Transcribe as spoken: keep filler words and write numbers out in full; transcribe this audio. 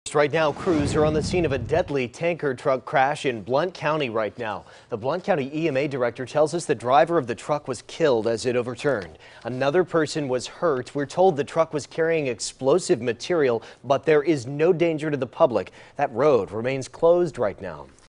Right now, crews are on the scene of a deadly tanker truck crash in Blount County right now. The Blount County E M A director tells us the driver of the truck was killed as it overturned. Another person was hurt. We're told the truck was carrying explosive material, but there is no danger to the public. That road remains closed right now.